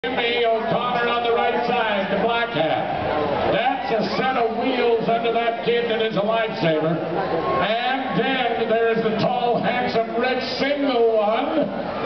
Jimmy O'Connor on the right side, the black hat. That's a set of wheels under that kid that is a lifesaver. And then there is the tall, handsome, red single one.